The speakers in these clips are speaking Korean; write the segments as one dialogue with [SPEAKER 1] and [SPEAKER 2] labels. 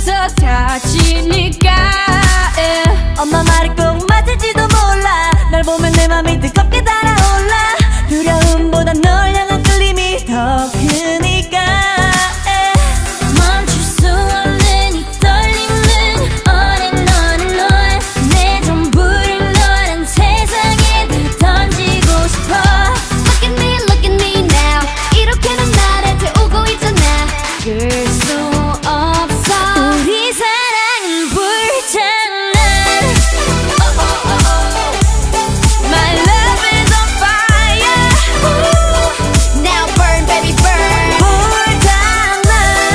[SPEAKER 1] 같아서 다치니까
[SPEAKER 2] 엄마 말이 꼭 맞을지도 몰라. 널 보면 내 맘이 뜨겁게 달아올라. 두려움보다 널 향한 끌림이 더 크니까
[SPEAKER 1] 멈출 수 없는 이 떨림은 on and on and on. 내 전부를 너란 세상에 다 던지고 싶어. Look at me now. 이렇게 넌 나를 태우고 있잖아. 그럴 수 없어. 우리 사랑은 불장난. My love is on fire. Now burn baby burn.
[SPEAKER 2] 불장난.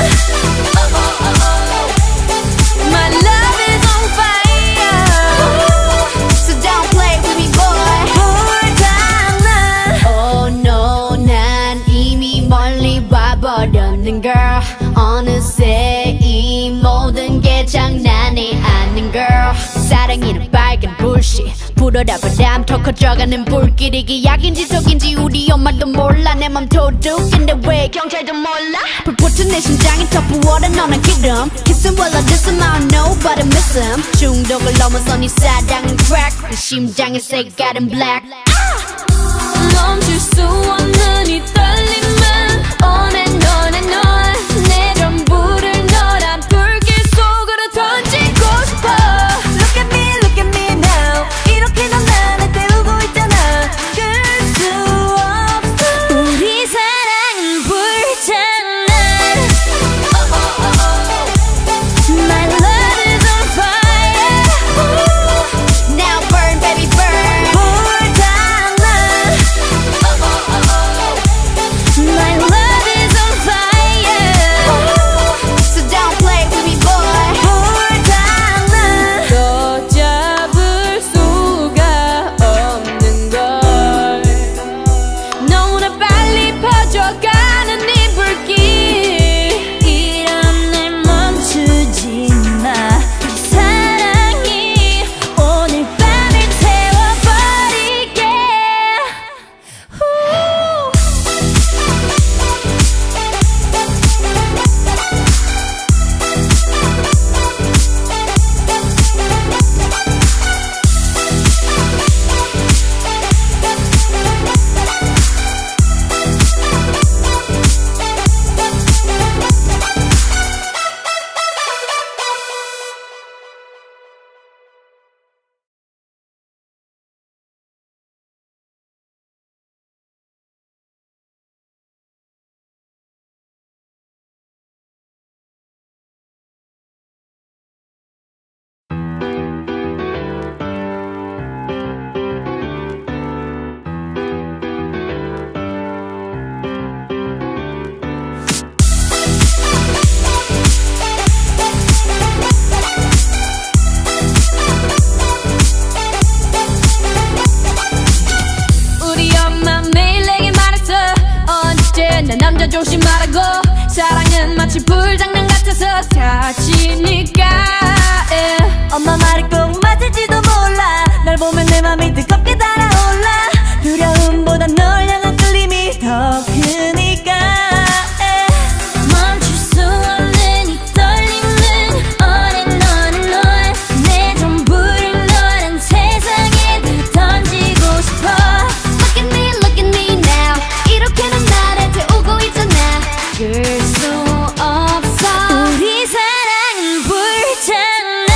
[SPEAKER 1] My love is on fire. So don't play with me boy.
[SPEAKER 2] 불장난.
[SPEAKER 1] Oh no 난 이미 멀리 와버렸는 girl. 어느새 이 모든 게 장난이 아닌 girl. 사랑이란 빨간 불씨 불어라 바람 더 커져가는 불길. 이게 약인지 독인지 우리 엄마도 몰라. 내 맘 도둑인데 왜 경찰도 몰라. 불붙은 내 심장이 더 부어라 너는 기름. Kissing while I diss him I don't know but I miss him. 중독을 넘어선 이 사랑은 crack. 내 심장의 색깔은 black. 멈출 수 없는 이 떨림은 on and on and on. 내 전부를 너란 불길 속으로 던지고 싶어.
[SPEAKER 2] Look at me now. 이렇게 넌 나를 태우고 있잖아. 그럴 수 없어.
[SPEAKER 1] 우리 사랑은 불장난. My love is on fire. Now burn baby burn.
[SPEAKER 2] 불장난.
[SPEAKER 1] My love is on fire. So don't play with me boy.
[SPEAKER 2] 불장난.
[SPEAKER 1] 더 잡을 수가 없는 걸. 너무나 빨리 퍼져가는 이 불길.
[SPEAKER 2] 이런 날 멈추지 마. 사랑이 오늘 밤을 태워버리게.
[SPEAKER 1] 우리 엄마 매일 내게 말했어. 언제나 남자 조심하라고. 사랑은 마치 불장난 같아서 다치니까
[SPEAKER 2] 엄마 말이 꼭 맞을지도 몰라. 널 보면 내 맘이 뜨겁게 달아올라. 두려움보다 널 향한 끌림이 더 크니까
[SPEAKER 1] 멈출 수 없는 이 떨림은 on and on and on. 내 전부를 너란 세상에 다 던지고 싶어. Look at me now. 이렇게 넌 나를 태우고 있잖아. 그럴 수 없어. 우리 사랑은 불장난.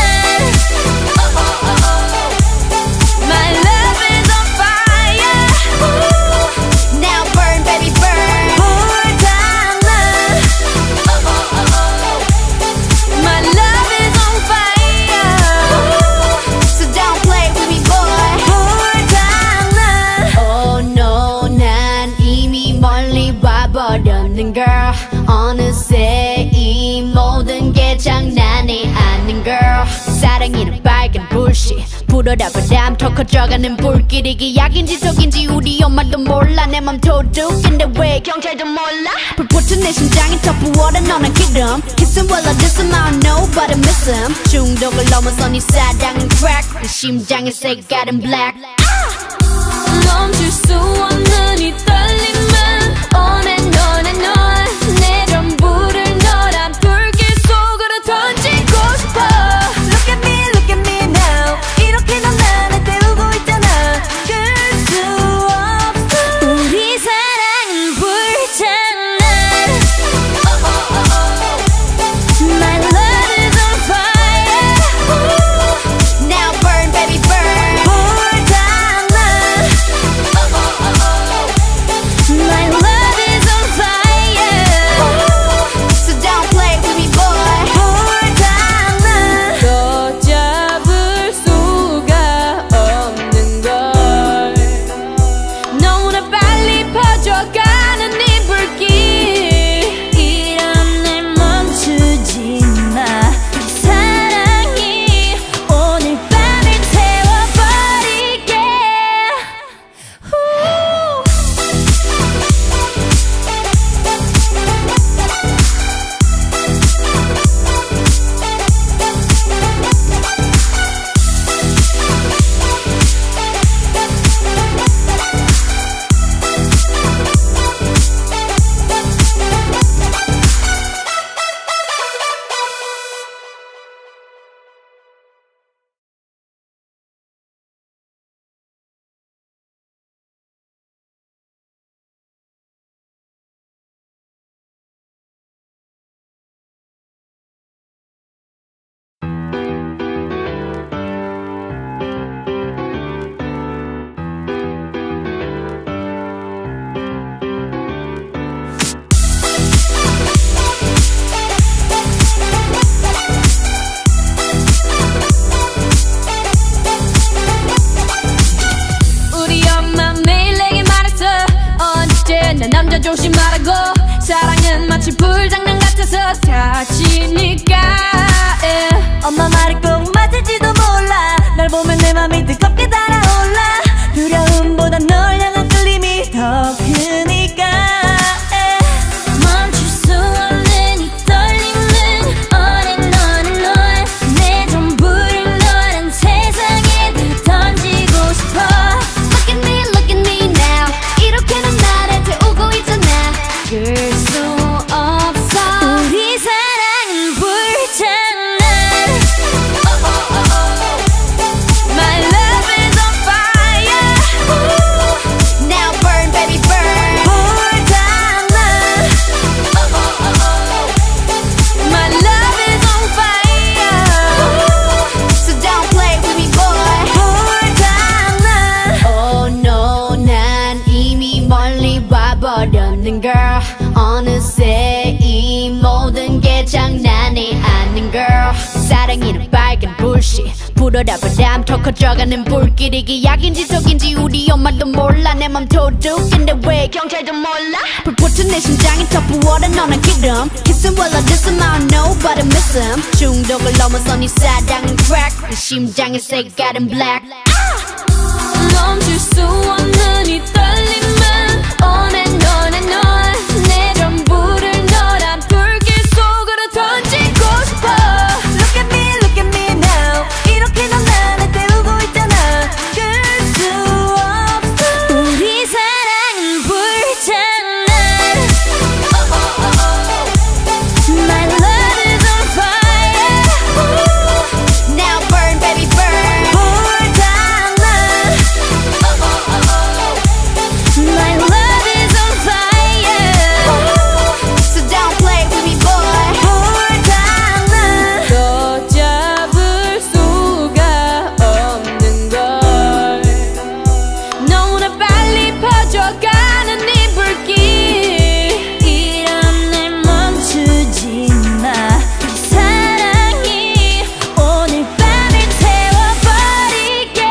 [SPEAKER 1] My love is on fire. Now burn baby burn.
[SPEAKER 2] 불장난.
[SPEAKER 1] My love is on fire. So don't play with me boy.
[SPEAKER 2] 불장난.
[SPEAKER 1] Oh no 난 이미 멀리 와버렸는 girl. 어느새 이 모든 게 장난이 아닌 girl. 사랑이란 빨간 불씨 불어라 바람 더 커져가는 불길. 이게 약인지 독인지 우리 엄마도 몰라. 내 맘 도둑인데 왜 경찰도 몰라. 불붙은 내 심장이 더 부어라 너는 기름. Kissing while I diss him I don't know but I miss him. 중독을 넘어선 이 사랑은 crack. 내 심장의 색깔은 black. 멈출 수 없는 이 떨림은 on and on and on. 내 전부를 너란 불길 속으로 던지고 bullshit 불어라 바람 더 커져가는 불길 이게 약인지 독인지 우리 엄마도 몰라 내 맘 도둑인데 왜 경찰도 몰라 불붙은 내 심장이 더 부어라 너는 기름 Kissing while I diss him I don't know but I miss him 중독을 넘어서 네 사랑은 crack 내 심장의 색깔은 black
[SPEAKER 2] 멈출 수 없는 이 떨림은 on and on and on 내 전부를 너란 불길 속으로 던지고 싶어 Look at me now 이렇게 넌 나를 태우고 있잖아 끌 수 없어 우리 사랑은 불장난 My love is on fire
[SPEAKER 1] Now burn baby burn
[SPEAKER 2] My love is on fire
[SPEAKER 1] So don't play with me boy
[SPEAKER 2] 불타나 더 잡을 수가 없는 걸 너무나 빨리 퍼져가는 이 불길 이런 날 멈추지 마 사랑이 오늘 밤을 태워버리게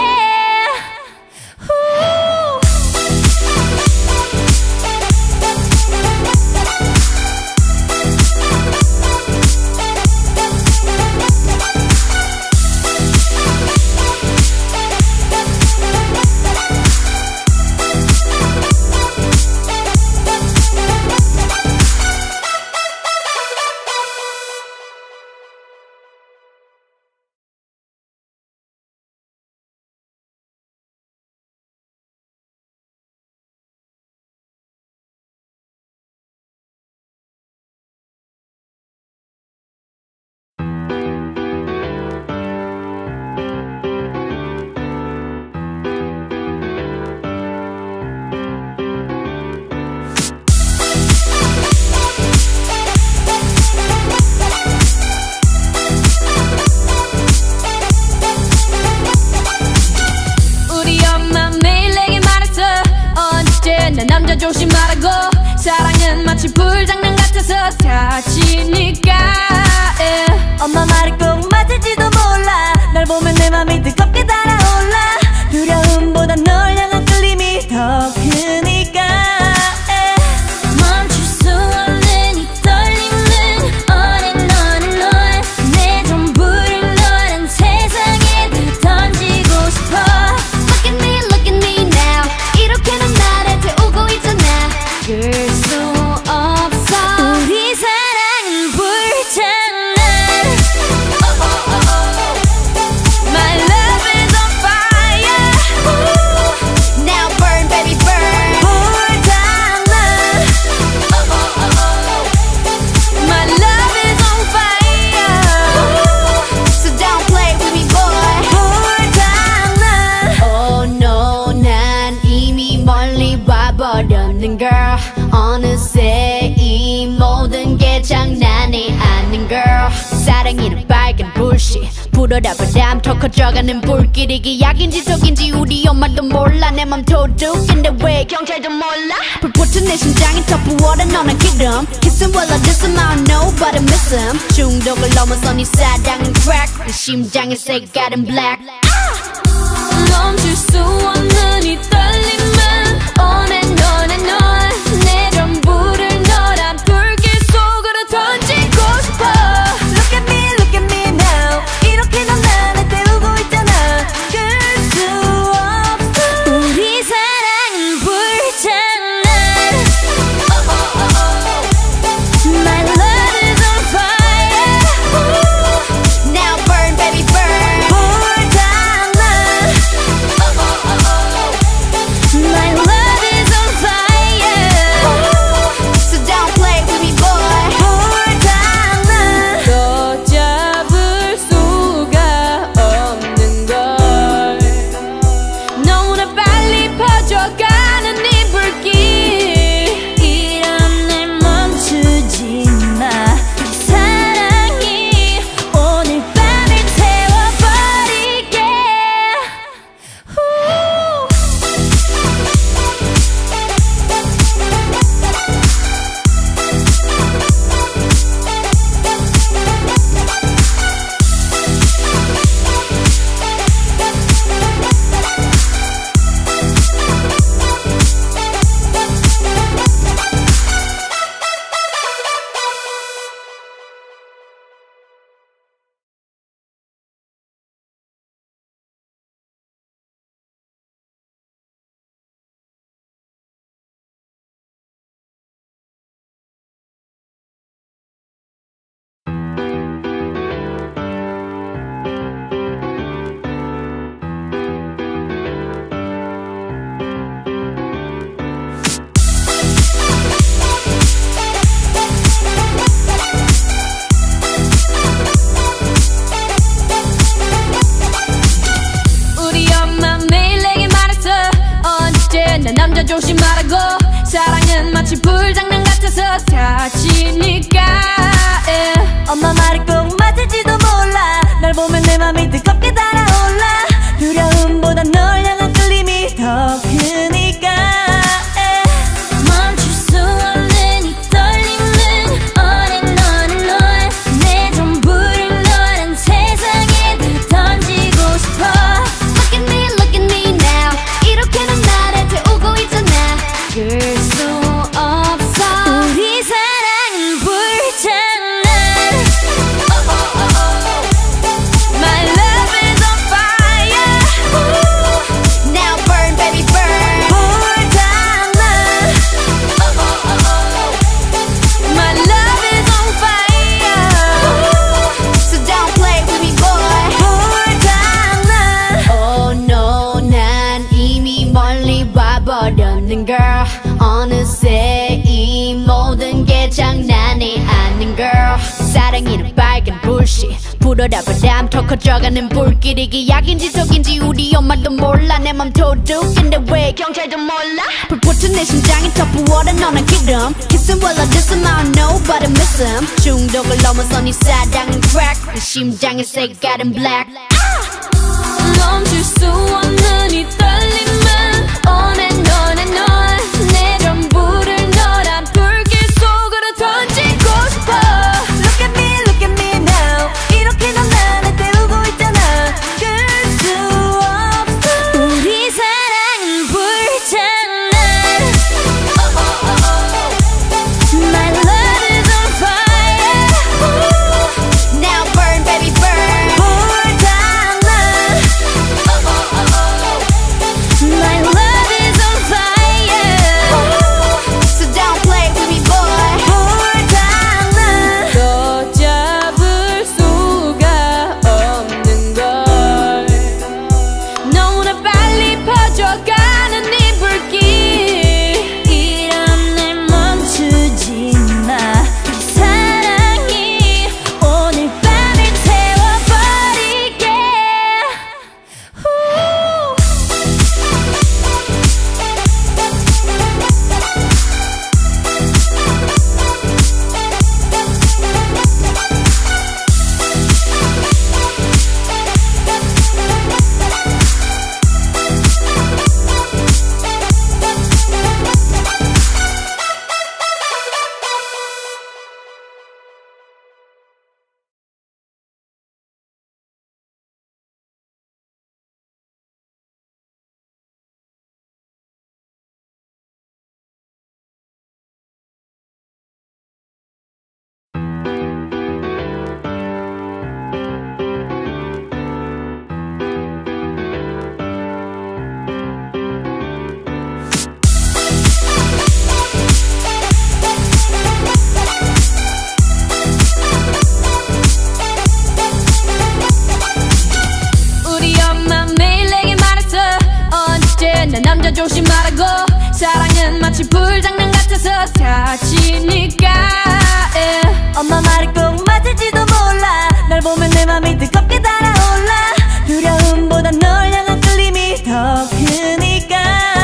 [SPEAKER 2] 우리 엄마 매일 내게 말했어 언제나 남자 조심하라고 사랑은 마치 불장난 같아서 다치니까 엄마 말이 꼭 맞을지도 몰라 날 보면 내 맘이 뜨겁게 달아올라 두려움보다 널 향한 끌림이 더 크니까 멈출 수 없는 이 떨림은 on and on and on 내 전부를 너란 세상에 다 던지고 싶어
[SPEAKER 1] Look at me now 이렇게 넌 나를 태우고 있잖아 끌 수 없어
[SPEAKER 2] 우리 사랑은 불장난 My love is on fire
[SPEAKER 1] Now burn baby burn
[SPEAKER 2] 불타나 My love is on fire
[SPEAKER 1] So don't play with me boy
[SPEAKER 2] 불타나
[SPEAKER 1] Oh no 난 이미 멀리 와버렸는 girl 어느새 이 모든 게 장난이 아닌 girl 사랑이는 빨간 bullshit 불어라 바람 더 커져가는 불길 이게 약인지 독인지 우리 엄마도 몰라 내 맘 도둑인데 왜 경찰도 몰라 불붙은 내 심장이 더 부어라 너는 기름 Kissing while I diss him I don't know but I miss him 중독을 넘어서 네 사랑은 crack 내 심장의 색깔은 black
[SPEAKER 2] 멈출 수 없는 이 떨림은 on and on and on 내 전부를 너란 불길 속으로 던지고 싶어 Look at me now 이렇게 넌 나를 태우고 있잖아 끌 수 없어 우리 사랑은 불장난 My love is on fire
[SPEAKER 1] Now burn baby burn
[SPEAKER 2] 불타나 남자 조심하라고. 사랑은 마치 불장난 같아서 다치니까.
[SPEAKER 3] 엄마 말이 꼭 맞을지도 몰라. 날 보면 내 맘이 뜨겁게 달아올라. 두려움보다 널 향한 끌림이 더 크니까.
[SPEAKER 2] 멈출 수 없는 이 떨림은 on and on and on. 내 전부를 너란 세상에 다 던지고 싶어.
[SPEAKER 1] Look at me now. 이렇게는 나를 태우고 있잖아. 그럴 수 없어.
[SPEAKER 2] 우리 사랑은 불장난. My love is on fire.
[SPEAKER 1] Now burn baby burn.
[SPEAKER 3] 불장난.
[SPEAKER 2] My love is on fire.
[SPEAKER 1] So don't play with me boy.
[SPEAKER 3] 불장난.
[SPEAKER 1] Oh no 난 이미 멀리 와버렸는 girl. 어느새 이 모든 게 장난이 아닌 girl. 사랑이는 빨간 불씨 불어라 바람 더 커져가는 불길. 이게 약인지 독인지 우리 엄마도 몰라. 내 맘 도둑인데 왜 경찰도 몰라. 불붙은 내 심장이 더 부어라 너는 기름. Kissing while I diss him I don't know but I miss him. 중독을 넘어서 네 사랑은 crack. 내 심장의 색깔은 black.
[SPEAKER 2] 멈출 수 없는 이 떨림은 on and on and on. 내 전부를 너란 불길 속으로 던지고 싶어.
[SPEAKER 3] Look at me now. 이렇게 넌 나를 태우고 있잖아. 그럴 수 없어.
[SPEAKER 2] 우리 사랑은 불장난. My love is on fire.
[SPEAKER 1] Now burn baby burn.
[SPEAKER 3] 불장난.
[SPEAKER 2] My love is on fire.
[SPEAKER 1] So don't play with me boy.
[SPEAKER 3] 불장난.
[SPEAKER 2] 더 잡을 수가 없는 걸. 너무나 빨리 퍼져가는 이 불길.
[SPEAKER 3] 이런 날 멈추지 마. 이 사랑이 오늘 밤을 태워버리게.
[SPEAKER 2] 우리 엄마 매일 내게 말했어. 언제나 남자 조심하라고. 사랑은 마치 불장난 같아서 다치니까.
[SPEAKER 3] 엄마 말이 꼭 맞을지도 몰라. 날 보면 내 맘이 뜨겁게 달아올라. 두려움보다 널 향한 끌림이 더 크니까.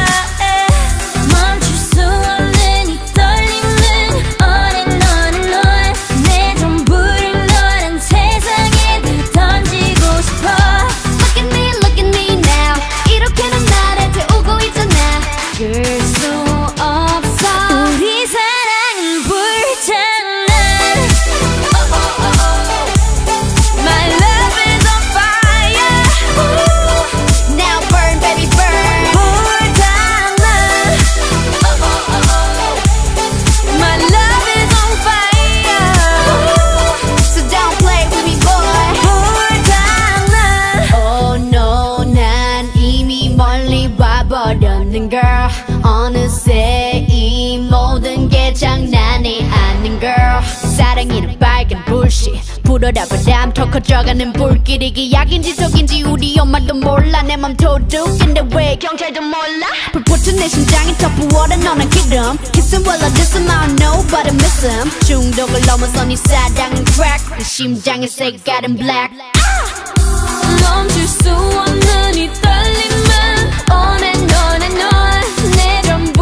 [SPEAKER 2] 멈출 수 없는 이 떨림은 on and on and on. 내 전부를 너란 세상에 다 던지고 싶어.
[SPEAKER 1] Look at me now. 이렇게는 나를 태우고 있잖아. 그럴 수 없어.
[SPEAKER 2] 우리 사랑은 불장난. My love is on fire.
[SPEAKER 1] Now burn baby burn.
[SPEAKER 3] 불장난.
[SPEAKER 2] My love is on fire.
[SPEAKER 1] So don't play with me boy.
[SPEAKER 3] 불장난.
[SPEAKER 1] Oh no 난 이미 멀리 와버렸는 girl. 어느새 이 모든 게 장난이 아닌 girl. 사랑이는 빨간 불씨 불어라 바람 더 커져가는 불길. 이게 약인지 독인지 우리 엄마도 몰라. 내 맘 도둑인데 왜 경찰도 몰라. 불붙은 내 심장이 더 부어라 너는 기름. Kissing while I diss him I don't know but I miss him. 중독을 넘어서 네 사랑은 crack. 내 심장의 색깔은 black.
[SPEAKER 2] 멈출 수 없는 이 떨림은 on and on and on. 내 전부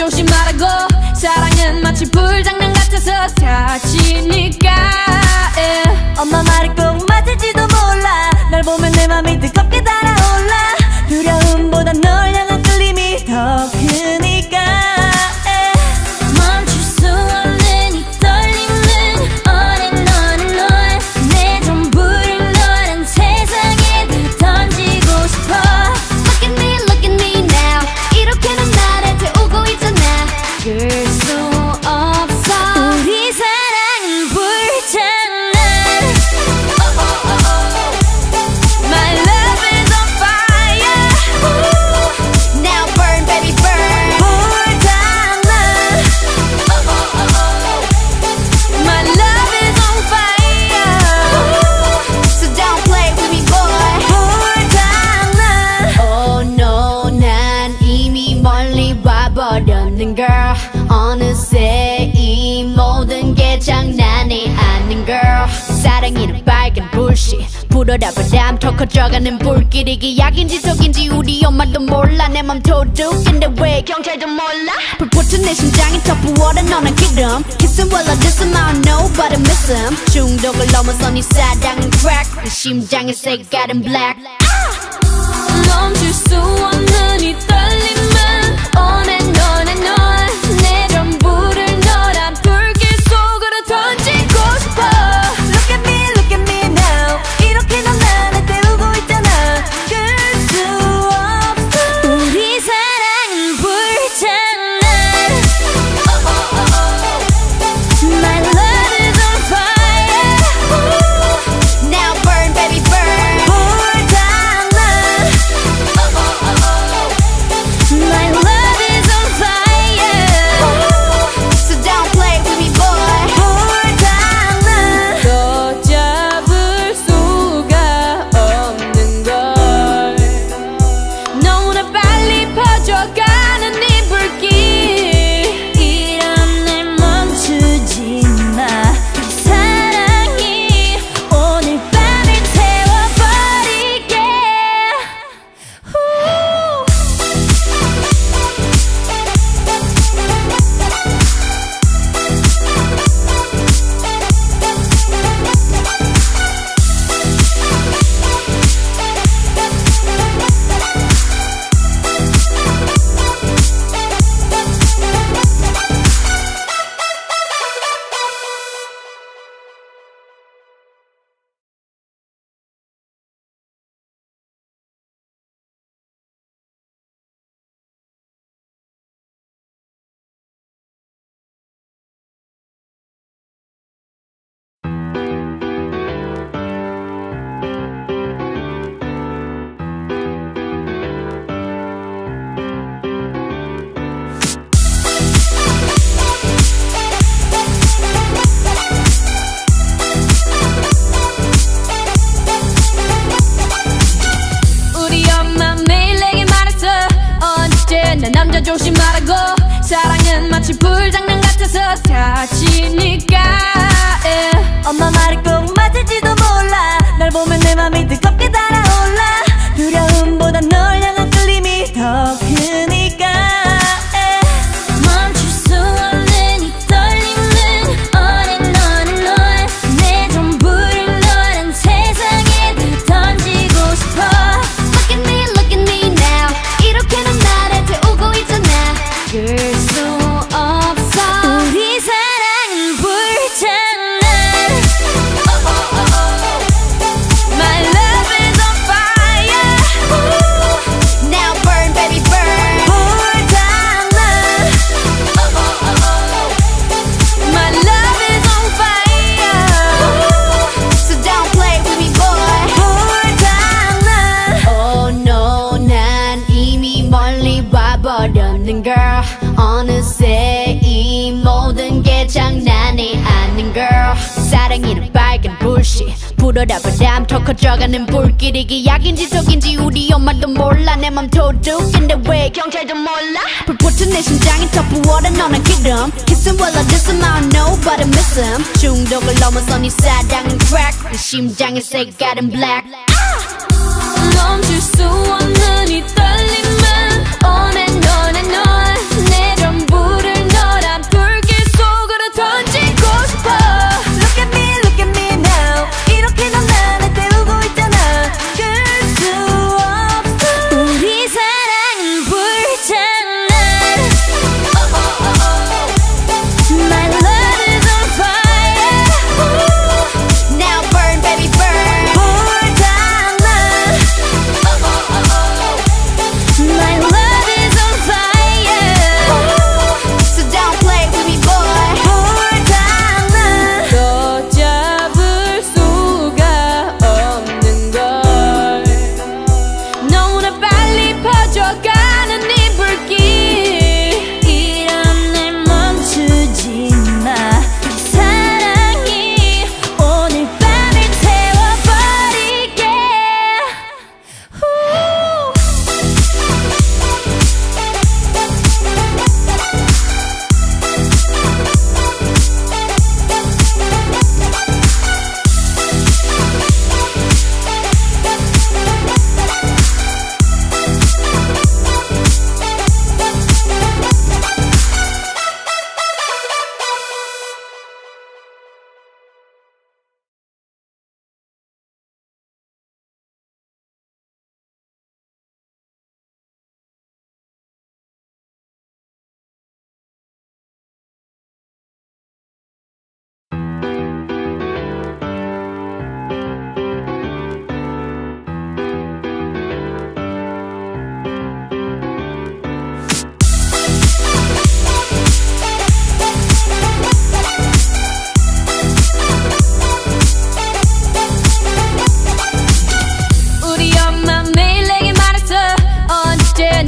[SPEAKER 2] 조심하라고 사랑은 마치 불장난 같아서 다치니까
[SPEAKER 3] 엄마 말이 꼭 맞을지도 몰라 널 보면 내 맘이 뜨겁게 달아올라 두려움보다 널 향한 끌림이 더 크니까
[SPEAKER 2] 멈출 수 없는 이 떨림은 on and on and on 내 전부를 너란 세상에 다 던지고 싶어
[SPEAKER 1] Look at me now 이렇게 넌 나를 태우고 있잖아 그럴 수 없어
[SPEAKER 2] 우리 사랑은 불장난 My love is on fire
[SPEAKER 1] Now burn baby burn
[SPEAKER 3] 불장난
[SPEAKER 2] My love is on fire
[SPEAKER 1] So don't play with me boy
[SPEAKER 3] 불장난
[SPEAKER 1] Oh no 난 이미 멀리 와버렸는 girl 어느새 이 모든 게 장난이 아닌 girl 사랑이는 빨간 불씨 불어라 바람 더 커져가는 불길 이게 약인지 독인지 우리 엄마도 몰라 내 맘 도둑인데 왜 경찰도 몰라 불붙은 내 심장이 더 부어라 너는 기름 Kissing while I diss him I don't know but I miss him 중독을 넘어서 네 사랑은 crack 내 심장의 색깔은 black
[SPEAKER 2] 멈출 수 없는 이 떨림은 on and on and on 내 전부를 너란 불길 속으로 던지고 싶어
[SPEAKER 3] Look at me now 이렇게 넌 나를 태우고 있잖아 그럴 수 없어
[SPEAKER 2] 우리 사랑은 불장난 My love is on fire
[SPEAKER 1] Now burn baby burn
[SPEAKER 3] 불장난
[SPEAKER 2] My love is on fire
[SPEAKER 1] So don't play with me boy
[SPEAKER 3] 불장난
[SPEAKER 2] 더 잡을 수가 없는 걸 너무나 빨리 퍼져가는 이 불길
[SPEAKER 3] 이런 날 멈추지 마
[SPEAKER 2] 사랑이 오늘 밤을 태워버리게 우리 엄마 매일 내게 말했어 언제나 남자 조심하라고 사랑은 마치 불장난 같아서 다치니까
[SPEAKER 3] 엄마 말이 꼭 맞을지도 몰라 널 보면 내 맘이 뜨겁게 달아올라 두려움보다 널 향한 끌림이 더 크니까
[SPEAKER 2] 멈출 수 없는 이 떨림은 on and on and on 내 전부를 너란 세상에 다 던지고 싶어
[SPEAKER 1] Look at me now 이렇게 넌 나를 태우고 있잖아 그럴 수 없어
[SPEAKER 2] 우리 사랑은 불장난 My love is on fire
[SPEAKER 1] Now burn baby burn
[SPEAKER 3] 불장난
[SPEAKER 2] My love is on fire
[SPEAKER 1] So don't play with me boy
[SPEAKER 3] 불장난
[SPEAKER 1] Oh no 난 이미 멀리 와버렸는 girl 어느새 이 모든 게 장난이 아닌 girl 사랑이는 빨간 불씨 불어라 바람 더 커져가는 불길 이게 약인지 독인지 우리 엄마도 몰라 내 맘 도둑인데 왜 경찰도 몰라 불붙은 내 심장이 더 부어라 너는 기름 Kissing while I diss him I don't know but I miss him 중독을 넘어서 네 사랑은 crack 내 심장의 색깔은 black
[SPEAKER 2] 멈출 수 없는 이 떨림은 on and on and on 내 전부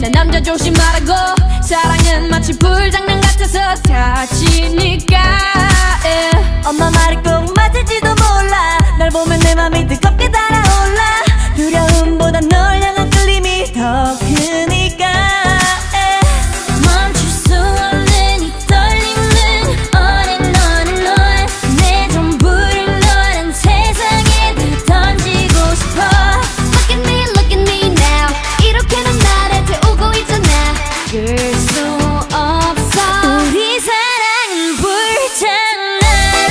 [SPEAKER 2] 내 남자 조심하라고. 사랑은 마치 불장난 같아서 다치니까.
[SPEAKER 3] 엄마 말이 꼭 맞을지도 몰라. 날 보면 내 맘이 뜨겁게 달아올라. 두려움보다 널 향한 끌림이 더 크니까.
[SPEAKER 2] 멈출 수 없는 이 떨림은 어린 너는 널. 내 전부를 너란 세상에 다 던지고 싶어.
[SPEAKER 1] Look at me now. 이렇게는 나를 태우고 있잖아.
[SPEAKER 2] 그 수 없어. 우리 사랑은 불장난.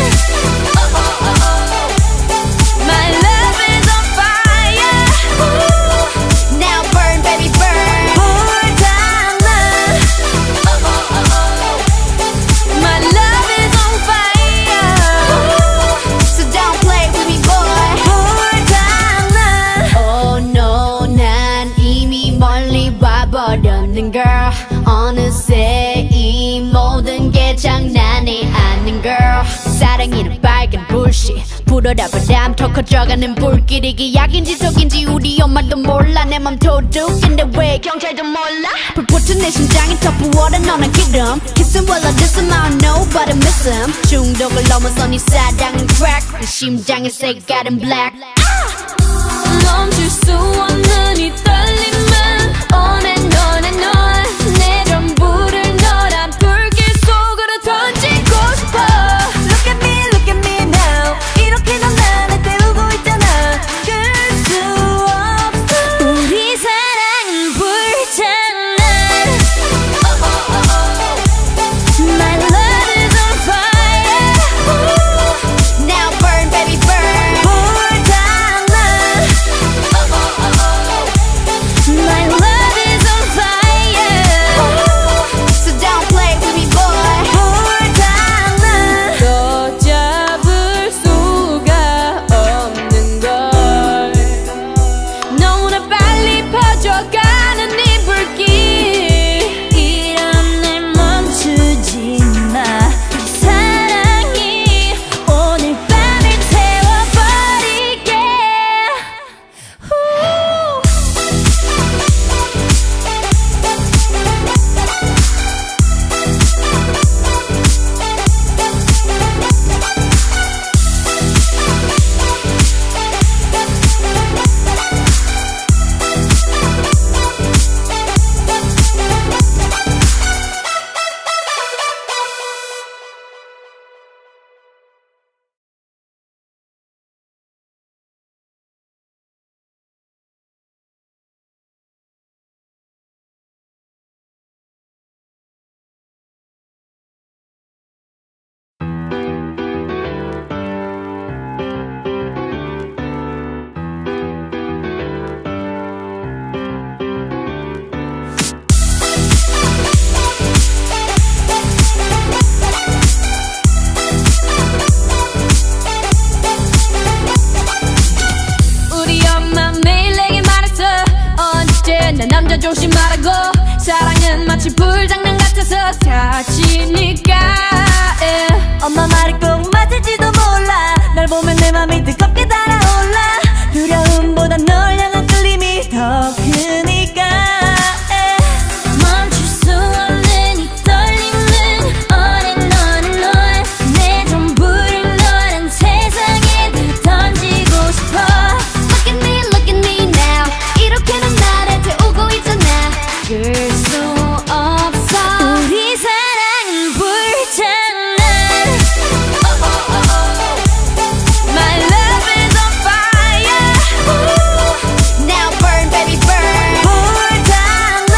[SPEAKER 2] My love is on fire.
[SPEAKER 1] Now burn baby burn.
[SPEAKER 3] 불장난.
[SPEAKER 2] My love is on fire.
[SPEAKER 1] So don't play with me boy.
[SPEAKER 3] 불장난.
[SPEAKER 1] Oh no 난 이미 멀리 와버렸는 girl. 어느새 이 모든 게 장난이 아닌 girl. 사랑이는 빨간 불씨 불어라 바람 더 커져가는 불길. 이게 약인지 독인지 우리 엄마도 몰라. 내 맘 도둑인데 왜 경찰도 몰라. 불붙은 내 심장이 더 부어라 너는 기름. Kissing while I diss him I don't know but I miss him. 중독을 넘어서 네 사랑은 crack. 내 심장의 색깔은 black.
[SPEAKER 2] 멈출 수 없는 이 떨림은 on and on and on. 내 전부를 너란 불길 속으로 던지고 싶어.
[SPEAKER 3] Look at me now. 이렇게 넌 나를 태우고 있잖아. 끌 수 없어.
[SPEAKER 2] 우리 사랑은 불장난. My love is on fire.
[SPEAKER 1] Now burn baby burn.
[SPEAKER 3] 불장난.
[SPEAKER 2] My love is on fire.
[SPEAKER 1] So don't play with me boy.
[SPEAKER 3] 불장난.
[SPEAKER 2] 더 잡을 수가 없는 걸. 너무나 빨리 퍼져가는 이 불길.
[SPEAKER 3] 이런 날 멈추지 마. 사랑이 오늘 밤을 태워버리게.
[SPEAKER 2] 우리 엄마 매일 내게 말했어. 언제나 남자 조심하라고. 사랑은 마치 불장난 같아서 다치니까.
[SPEAKER 3] 엄마 말이 꼭 맞을지도 몰라. 날 보면 내 맘이 뜨겁게 달아올라. 두려움보다 널 향한 끌림이 더 크니까.
[SPEAKER 2] 멈출 수 없는 이 떨림은 어린 너는 널. 내 전부를 너란 세상에 다 던지고 싶어.
[SPEAKER 1] Look at me now. 이렇게는 나를 태우고 있잖아.
[SPEAKER 2] 끌 수 없어. 우리 사랑은 불장난. My love is on fire.
[SPEAKER 1] Now burn baby burn.
[SPEAKER 3] 불장난.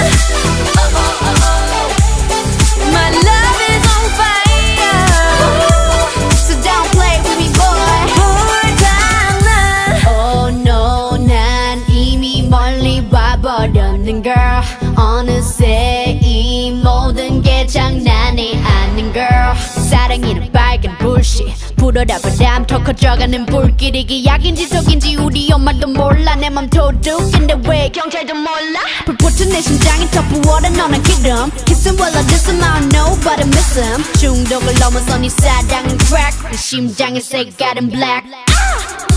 [SPEAKER 2] My love is on fire.
[SPEAKER 1] So don't play with me boy.
[SPEAKER 3] 불장난.
[SPEAKER 1] Oh no 난 이미 멀리 와버렸는 girl. 어느새 이 모든 게 장난이 아닌 girl. 사랑이는 빨간 불씨 불어라 바람 더 커져가는 불길. 이게 약인지 독인지 우리 엄마도 몰라. 내 맘 도둑인데 왜 경찰도 몰라. 불붙은 내 심장이 더 부어라 너는 기름. Kissing while I diss him I don't know but I miss him. 중독을 넘어서 네 사랑은 crack. 내 심장의 색깔은 black.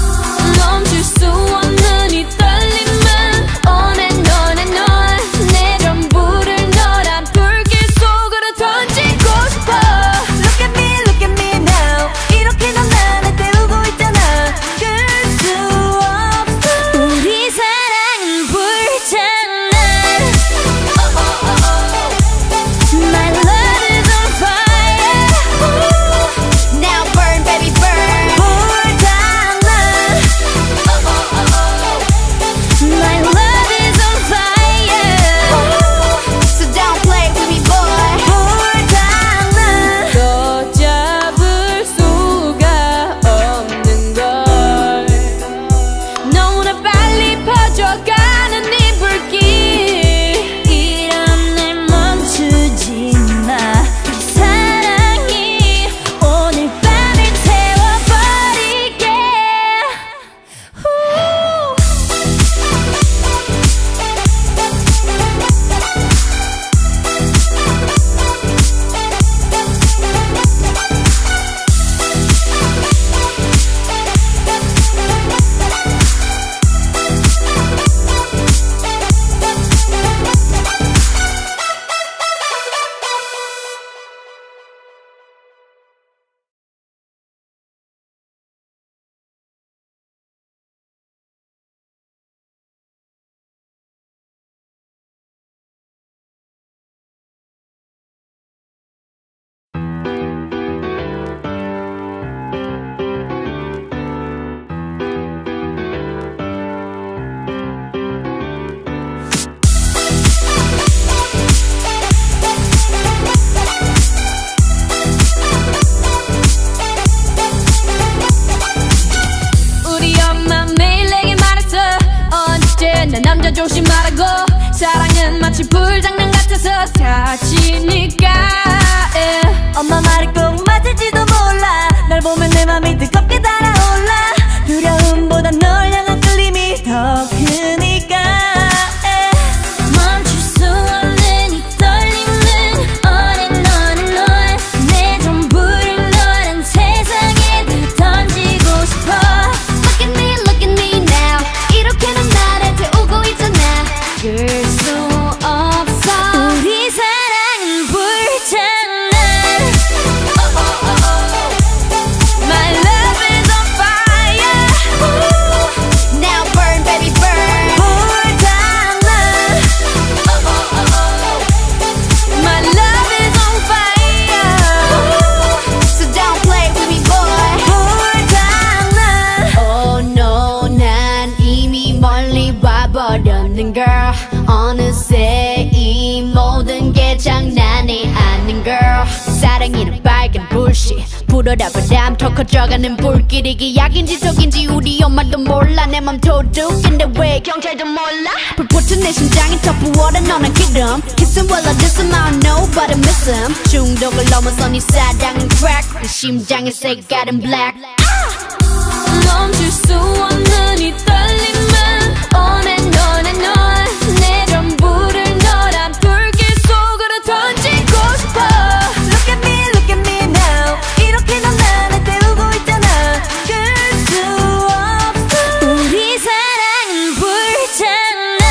[SPEAKER 2] 멈출 수 없는 이 떨림은 on and on and on. 내 말고 사랑은 마치 불장난 같아서 다치니까
[SPEAKER 3] 엄마 말이 꼭 맞을지도 몰라 널 보면 내 맘이 뜨겁게 달아올라 두려움보다 널 향한 끌림이 더 크니까
[SPEAKER 2] 멈출 수 없는 이 떨림은 on and on and on 내 전부를 너란 세상에 다 던지고 싶어
[SPEAKER 1] Look at me now 이렇게 넌 나를 태우고 있잖아 그럴 수 없어
[SPEAKER 2] 우리 사랑은 불장난 My love is on fire
[SPEAKER 1] Now burn baby burn
[SPEAKER 3] 불장난
[SPEAKER 2] My love is on fire
[SPEAKER 1] So don't play with me boy
[SPEAKER 3] 불장난
[SPEAKER 1] Oh no 난 이미 멀리 와버렸는 girl 어느새 이 모든 게 장난이 아닌 girl 사랑이란 빨간 불씨 불어라 바람 더 커져가는 불길 이게 약인지 독인지 우리 엄마도 몰라 내 맘 도둑인데 왜 경찰도 몰라 불붙은 내 심장이 더 부어라 너는 기름 Kissing while I diss him I don't know but I miss him 중독을 넘어서 네 사랑은 crack 내 심장의 색깔은 black
[SPEAKER 2] 멈출 수 없는 이 떨림은 on and on and on 내 전부를 너란 불길 속으로 던지고 싶어
[SPEAKER 3] Look at me now 이렇게 넌 나를 태우고 있잖아 그럴 수 없어
[SPEAKER 2] 우리 사랑은 불장난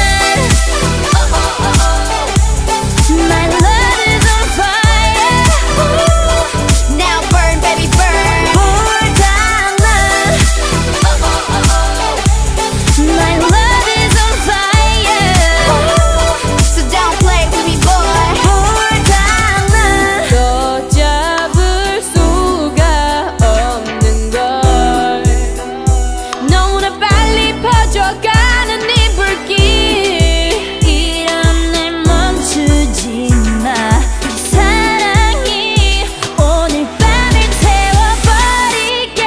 [SPEAKER 2] My love is on fire
[SPEAKER 1] Now burn baby burn
[SPEAKER 3] 불장난
[SPEAKER 2] My love is on fire
[SPEAKER 1] So don't play with me boy
[SPEAKER 3] 불장난
[SPEAKER 2] 더 잡을 수가 없는 걸 너무나 빨리 퍼져가는 이 불길
[SPEAKER 3] 이런 날 멈추지 마
[SPEAKER 2] 사랑이 오늘 밤을 태워버리게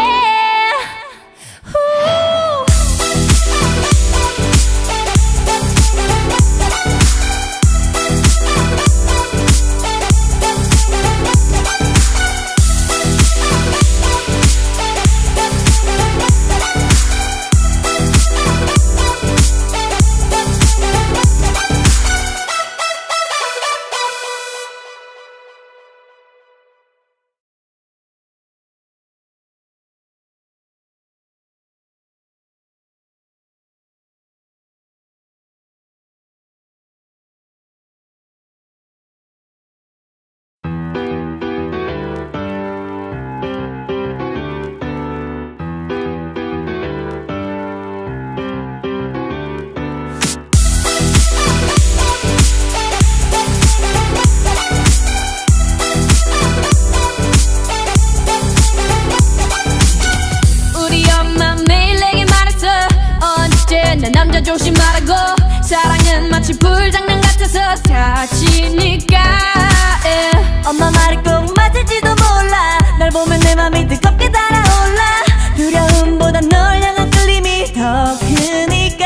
[SPEAKER 2] 우리 엄마 매일 내게 말했어 언제나 남자 조심하라고 사랑은 마치 불장난 같아서 다치니까
[SPEAKER 3] 엄마 말이 꼭 맞을지도 몰라 널 보면 내 맘이 뜨겁게 달아올라 두려움보다 널 향한 끌림이 더 크니까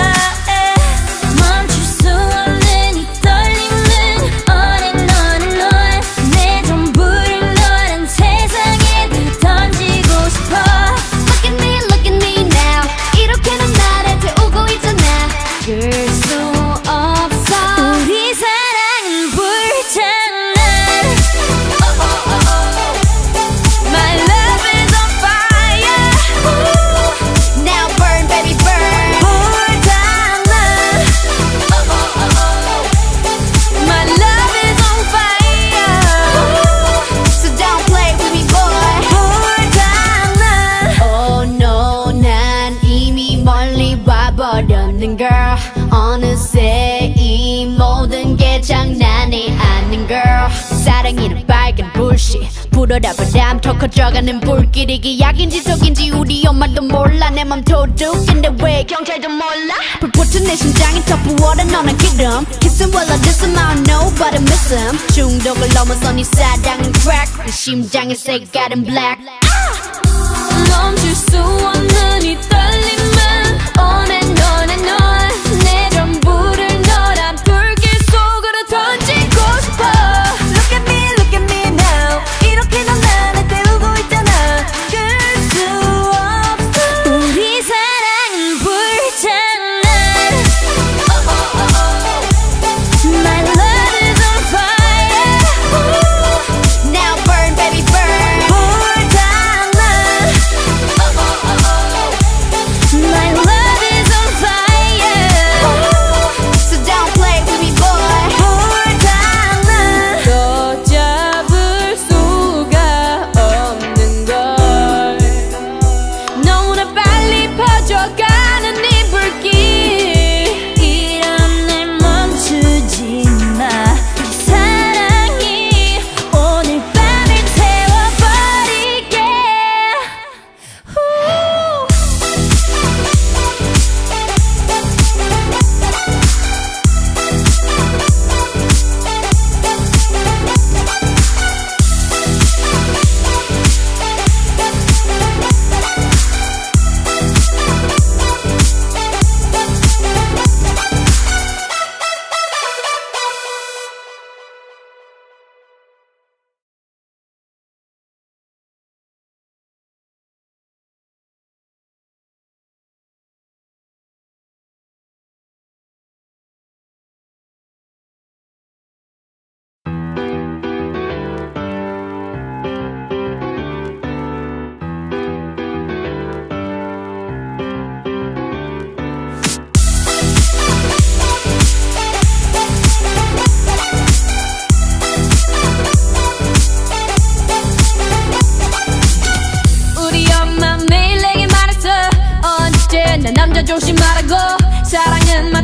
[SPEAKER 2] 멈출 수 없는 이 떨림은 on and on and on 내 전부를 너란 세상에 다 던지고 싶어
[SPEAKER 1] Look at me now 이렇게 넌 나를 태우고 있잖아 그럴 수 없어
[SPEAKER 2] 우리 사랑은 불장난 My love is on fire
[SPEAKER 1] Now burn baby burn
[SPEAKER 3] 불장난
[SPEAKER 2] My love is on fire
[SPEAKER 1] So don't play with me boy
[SPEAKER 3] 불장난
[SPEAKER 1] Oh no 난 이미 멀리 와버렸는 girl 어느새 이 모든 게 장난이 아닌 girl 사랑이란 빨간 불씨 불어라 바람 더 커져가는 불길 이게 약인지 독인지 우리 엄마도 몰라 내 맘 도둑인데 왜 경찰도 몰라 불붙은 내 심장이 더 부어라 너는 기름 Kissing while I diss him I don't know but I miss him 중독을 넘어서 네 사랑은 crack 내 심장의 색깔은 black
[SPEAKER 2] 멈출 수 없는 이 떨림은 on and on and on 내 전부를 너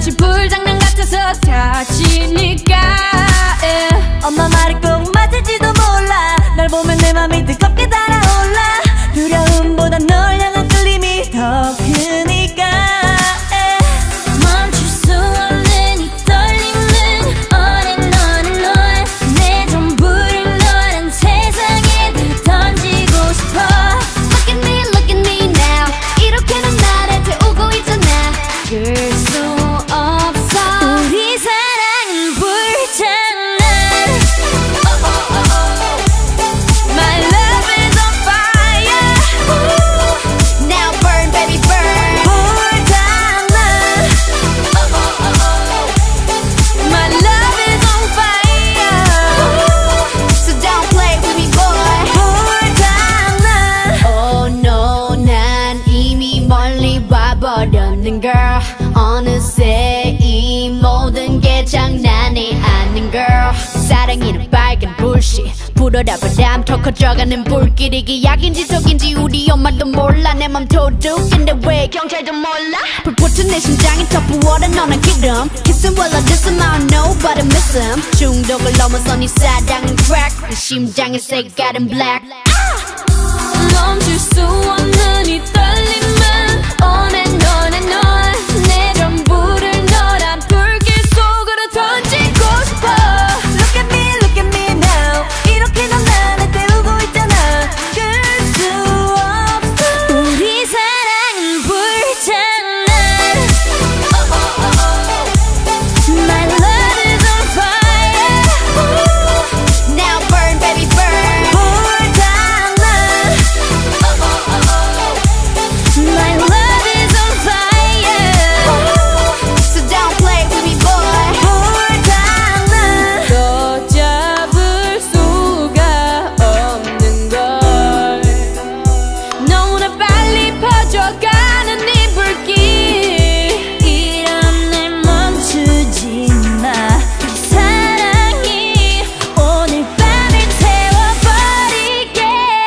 [SPEAKER 2] 마치 불장난 같아서 다치니까
[SPEAKER 3] 엄마 말이 꼭 맞을지도 몰라. 날 보면 내 맘이 뜨겁게 달아올라. 두려움보다 널 향한 끌림이 더 크니까
[SPEAKER 2] 멈출 수 없는 이 떨림은 on and on and on. 내 전부를 너란 세상에 다 던지고 싶어.
[SPEAKER 1] Look at me now. 이렇게 넌 나를 태우고 있잖아.
[SPEAKER 2] 끌 수 없어.
[SPEAKER 3] 우리 사랑은 불장난.
[SPEAKER 2] My love is on fire.
[SPEAKER 1] Now burn baby burn.
[SPEAKER 3] 불장난.
[SPEAKER 2] My love is on fire.
[SPEAKER 1] So don't play with me boy.
[SPEAKER 3] 불장난.
[SPEAKER 1] Oh no 난 이미 멀리 와버렸는 girl. 어느새 이 모든 게 장난이 아닌 girl. 사랑이는 빨간 불씨 불어라 바람 더 커져가는 불길. 이게 약인지 독인지 우리 엄마도 몰라. 내 맘 도둑인데 왜 경찰도 몰라. 불붙은 내 심장이 더 부어라 너는 기름. Kissing while I diss him I don't know but I miss him. 중독을 넘어서 네 사랑은 crack. 내 심장의 색깔은 black.
[SPEAKER 2] 멈출 수 없는 이 떨림은 on and on and on. 내 전부를 너란 불길 속으로 던지고 싶어.
[SPEAKER 3] Look at me now. 이렇게 넌 나를 태우고 있잖아. 끌 수 없어. 우리 사랑은 불장난.
[SPEAKER 2] My love is on fire.
[SPEAKER 1] Now burn baby burn.
[SPEAKER 3] 불장난.
[SPEAKER 2] My love is on fire.
[SPEAKER 1] So don't play with me boy.
[SPEAKER 3] 불장난.
[SPEAKER 2] 더 잡을 수가 없는 걸. 너무나 빨리 퍼져가는 이 불길.
[SPEAKER 3] 이런 날 멈추지 마. 이 사랑이 오늘 밤을 태워버리게.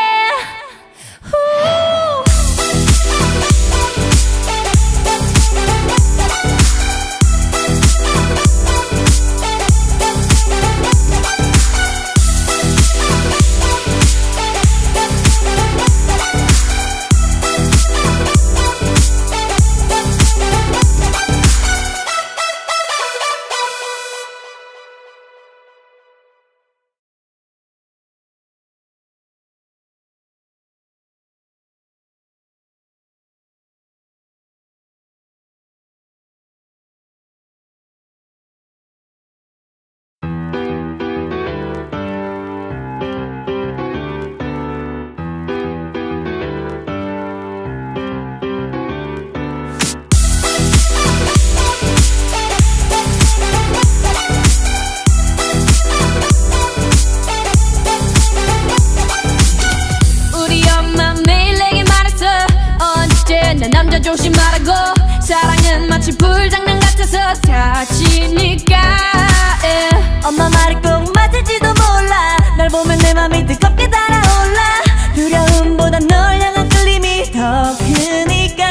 [SPEAKER 2] 우리 엄마 매일 내게 말했어. 언제나 남자 조심하라고. 사랑은 마치 불장난 같아서 다치니까
[SPEAKER 3] 엄마 말이 꼭 맞을지도 몰라. 날 보면 내 맘이 뜨겁게 달아올라. 두려움보다 널 향한 끌림이 더 크니까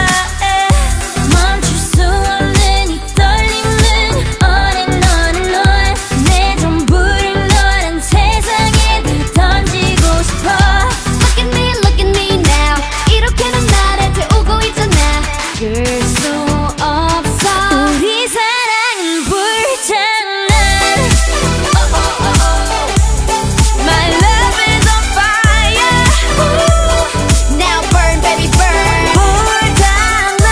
[SPEAKER 2] 멈출 수 없는 이 떨림은 on and on and on. 내 전부를 너란 세상에 다 던지고 싶어.
[SPEAKER 1] Look at me now. 이렇게 넌 나를 태우고 있잖아.
[SPEAKER 2] 끌 수 없어.
[SPEAKER 3] 우리 사랑은 불장난.
[SPEAKER 2] My love is on fire.
[SPEAKER 1] Now burn baby burn.
[SPEAKER 3] 불장난.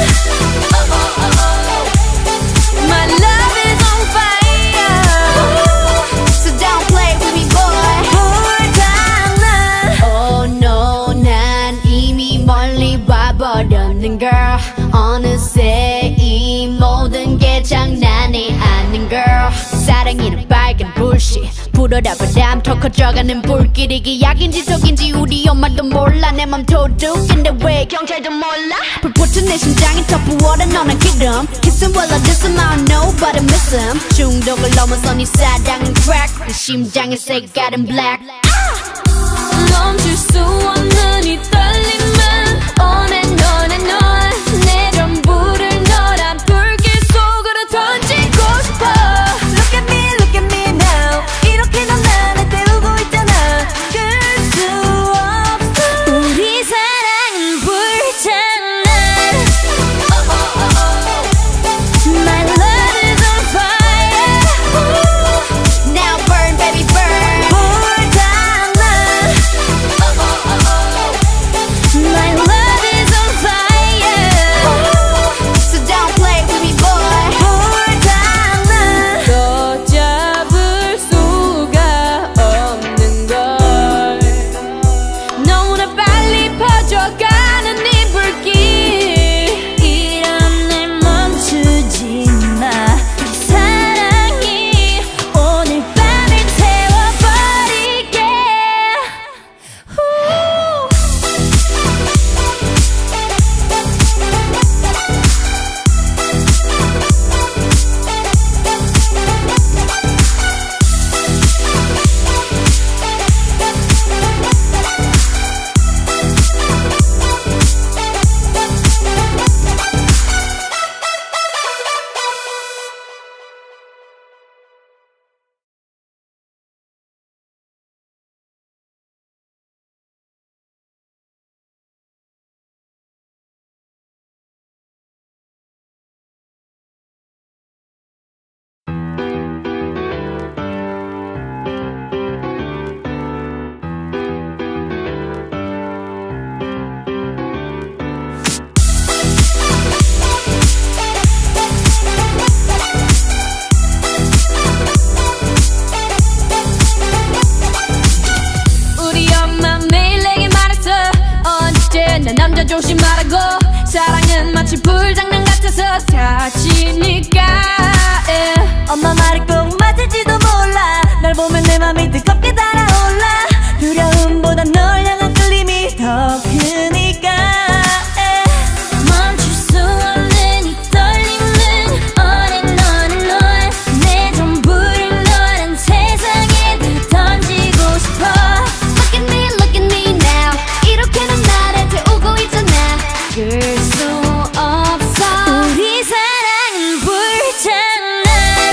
[SPEAKER 2] My love is on fire.
[SPEAKER 1] So don't play with me boy.
[SPEAKER 3] 불장난.
[SPEAKER 1] Oh no 난 이미 멀리 와버렸는 girl. 어느새 이 모든 게 장난이 아닌 girl. 사랑이는 빨간 불씨 불어라 바람 더 커져가는 불길. 이게 약인지 독인지 우리 엄마도 몰라. 내 맘 도둑인데 왜 경찰도 몰라. 불붙은 내 심장이 더 부어라 너는 기름. Kissing while I diss him I don't know but I miss him. 중독을 넘어서 네 사랑은 crack. 내 심장의 색깔은 black.
[SPEAKER 2] 멈출 수 없는 이 떨림은 on and on and on. 내 전부를 너란 불길 속 말고 사랑은 마치 불장난 같아서 다치니까
[SPEAKER 3] 엄마 말이 꼭 맞을지도 몰라 널 보면 내 맘이 뜨겁게 달아올라 두려움보다 널 향한 끌림이 더 크니까
[SPEAKER 2] 멈출 수 없는 이 떨림은 on and on and on 내 전부를 너란 세상에 다 던지고 싶어
[SPEAKER 1] Look at me now 이렇게는 나를 태우고 있잖아 그럴 수 없어
[SPEAKER 2] 우리 사랑은 불장난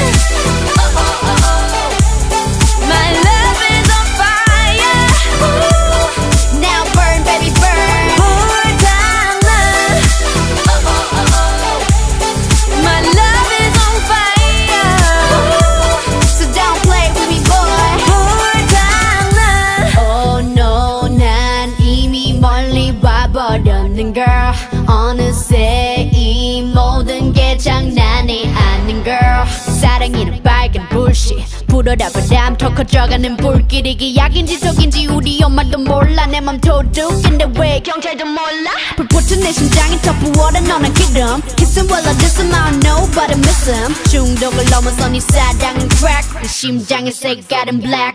[SPEAKER 2] My love is on fire
[SPEAKER 1] Now burn baby burn
[SPEAKER 3] 불장난
[SPEAKER 2] My love is on fire
[SPEAKER 1] So don't play with me boy
[SPEAKER 3] 불장난
[SPEAKER 1] Oh no 난 이미 멀리 와버렸는 girl 어느새 이 모든 게 장난이 아닌 girl 사랑이란 빨간 불씨 불어라 바람 더 커져가는 불길 이게 약인지 독인지 우리 엄마도 몰라 내 맘 도둑인데 왜 경찰도 몰라 불붙은 내 심장이 더 부어라 너는 기름 Kissing while I diss him I don't know but I miss him 중독을 넘어선 이 사랑은 crack 내 심장의 색깔은 black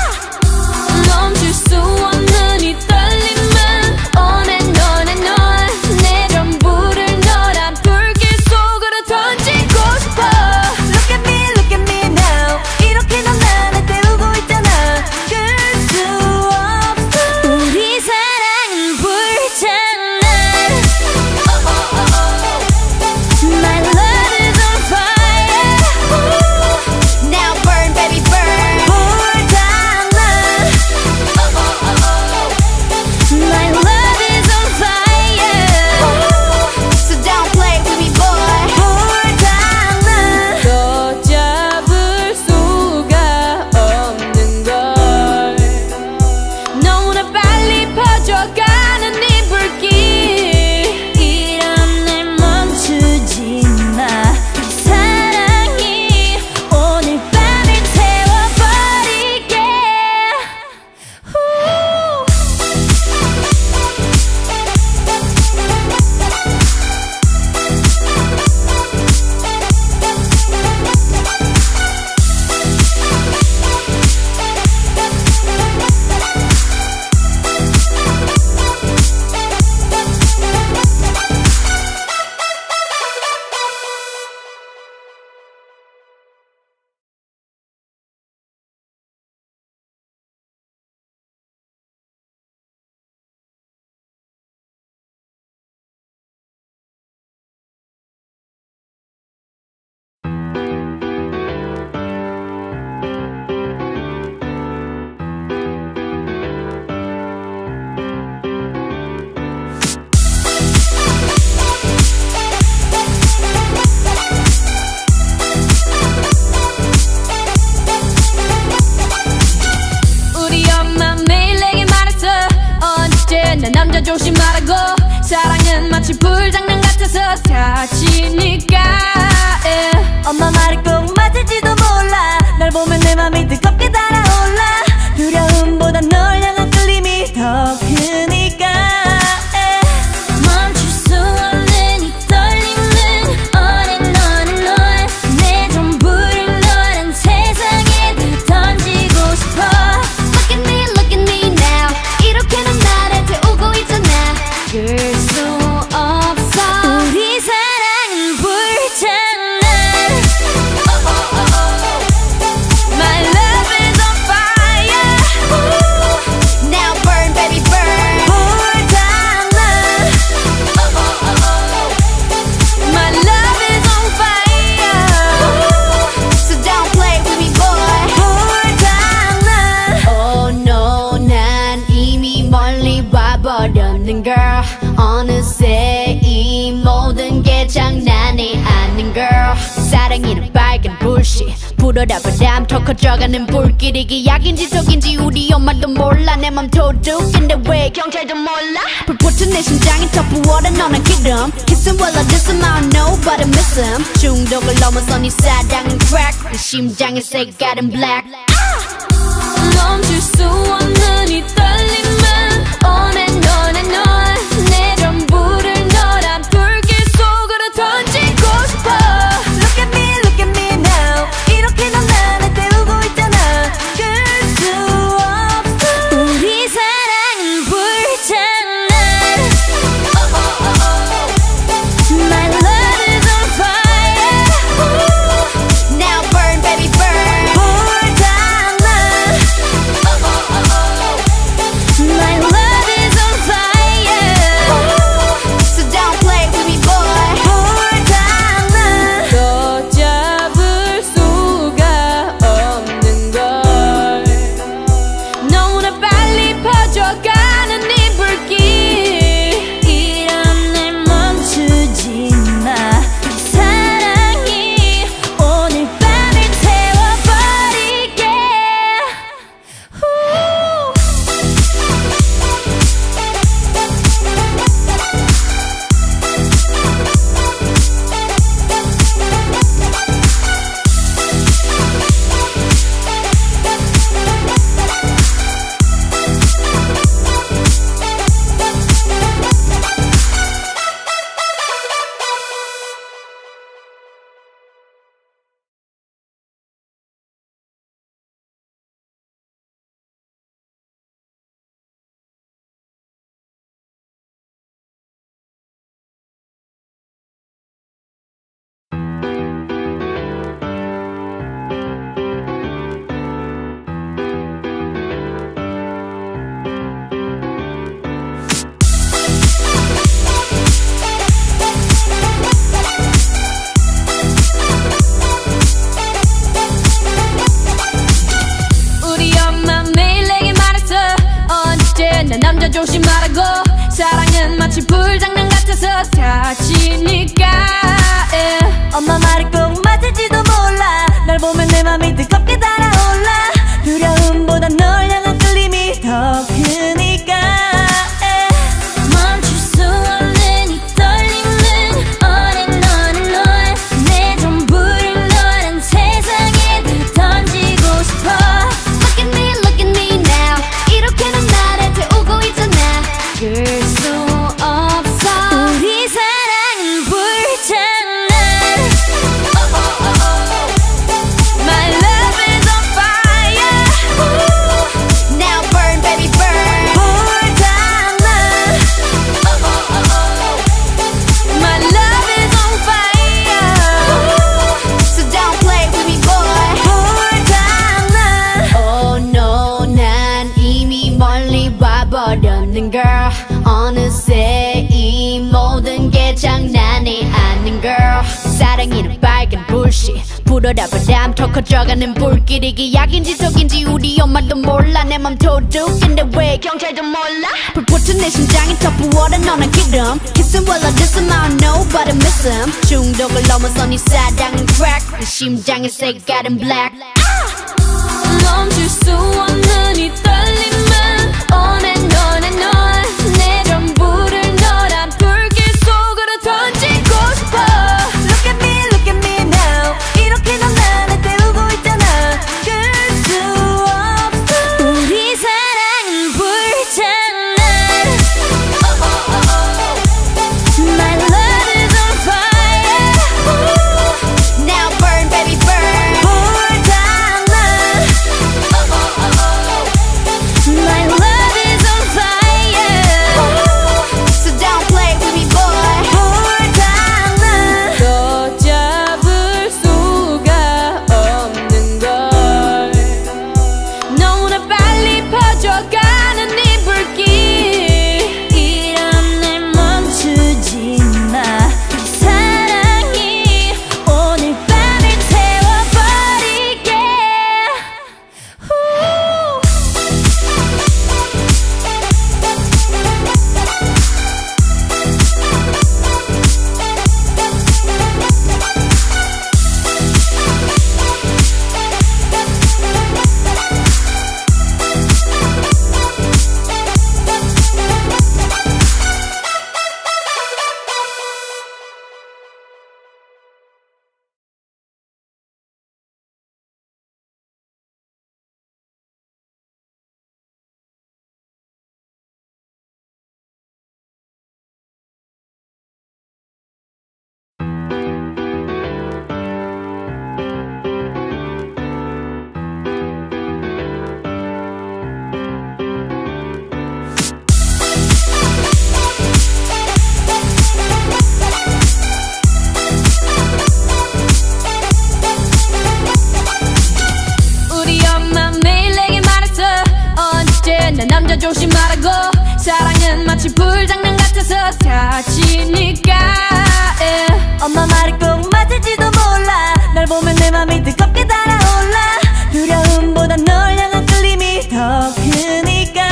[SPEAKER 2] 멈출 수 없는 이 떨림은 on and on and on 내 전부를 너란 불길 속으로 던지고 싶어
[SPEAKER 3] Look at me now 이렇게 넌 나를 태우고 있잖아 그럴 수 없어
[SPEAKER 2] 우리 사랑은 불장난 My love is on fire
[SPEAKER 1] Now burn baby burn
[SPEAKER 3] 불장난
[SPEAKER 2] My love is on fire
[SPEAKER 1] So don't play with me boy
[SPEAKER 3] 불장난
[SPEAKER 2] 더 잡을 수가 없는 걸 너무나 빨리 퍼져가는 이 불길
[SPEAKER 3] 이런 날 멈추지 마
[SPEAKER 2] 사랑이 오늘 밤을 태워버리게 우리 엄마 매일 내게 말했어 언제나 남자 조심하라고 사랑은 마치 불장난 같아서 다치니까
[SPEAKER 3] 엄마 말이 꼭 맞을지도 몰라 널 보면 내 맘이 뜨겁게 달아올라 두려움보다 널 향한 끌림이 더 크니까
[SPEAKER 2] 멈출 수 없는 이 떨림은 on and on and on 내 전부를 너란 세상에 다 던지고 싶어
[SPEAKER 1] Look at me now 이렇게는 나를 태우고 있잖아 그럴 수 없어
[SPEAKER 2] 우리 사랑은 불장난 My love is on fire
[SPEAKER 1] Now burn baby burn
[SPEAKER 3] 불장난
[SPEAKER 2] My love is on fire
[SPEAKER 1] So don't play with me boy
[SPEAKER 3] 불장난
[SPEAKER 1] Oh no 난 이미 멀리 와버렸는 girl 어느새 이 모든 게 장난이 아닌 girl 사랑이란 빨간 불씨 불어라 바람 더 커져가는 불길 이게 약인지 독인지 우리 엄마도 몰라 내 맘 도둑인데 왜 경찰도 몰라 불붙은 내 심장이 더 부어라 너는 기름 Kissing while I diss him I don't know but I miss him 중독을 넘어선 이 사랑은 crack 내 심장의 색깔은 black
[SPEAKER 2] 멈출 수 없는 이 떨림은 on and on and on 내 전부를 남자 조심하라고 사랑은 마치 불장난 같아서 다치니까
[SPEAKER 3] 엄마 말이 꼭 맞을지도 몰라 널 보면 내 맘이 뜨겁게 달아올라 두려움보다 널 향한 끌림이 더 크니까
[SPEAKER 2] 멈출 수 없는 이 떨림은 on and on and on 내 전부를 너란 세상에 다 던지고 싶어
[SPEAKER 1] Look at me now 이렇게 넌 나를 태우고 있잖아
[SPEAKER 2] 그 수 없어
[SPEAKER 3] 우리 사랑은 불장난
[SPEAKER 2] My love is on fire
[SPEAKER 1] Now burn baby burn
[SPEAKER 3] 불장난
[SPEAKER 2] My love is on fire
[SPEAKER 1] So don't play with me boy
[SPEAKER 3] 불장난
[SPEAKER 1] Oh no 난 이미 멀리 와버렸는 girl 어느새 이 모든 게 장난이 아닌 girl 사랑이는 빨간 불씨 불어라 바람 더 커져가는 불길 이게 약인지 독인지 우리 엄마도 몰라 내 맘 도둑인데 왜 경찰도 몰라 불붙은 내 심장이 더 부어라 너는 기름 Kissing while I diss him I don't know but I miss him 중독을 넘어서 네 사랑은 crack 내 심장의 색깔은 black
[SPEAKER 2] 멈출 수 없는 이 떨림은 on and on and on 내 전부를 너란 불길 속으로 던지고 싶어
[SPEAKER 3] Look at me now 이렇게 넌 나를 태우고 있잖아 끌 수 없어 우리 사랑은 불장난
[SPEAKER 2] My love is on fire
[SPEAKER 1] Now burn baby burn
[SPEAKER 3] 불장난
[SPEAKER 2] My love is on fire
[SPEAKER 1] So don't play with me boy
[SPEAKER 3] 불장난
[SPEAKER 2] 더 잡을 수가 없는 걸 너무나 빨리 퍼져가는 이 불길
[SPEAKER 3] 이런 날 멈추지 마 사랑이 오늘 밤을 태워버리게
[SPEAKER 2] 우리 엄마 매일 내게 말했어 언제나 남자 조심하라고 사랑은 마치 불장난 같아서 다치니까
[SPEAKER 3] 엄마 말이 꼭 맞을지도 몰라 널 보면 내 맘이 뜨겁게 달아올라 두려움보다 널 향한 끌림이 더 크니까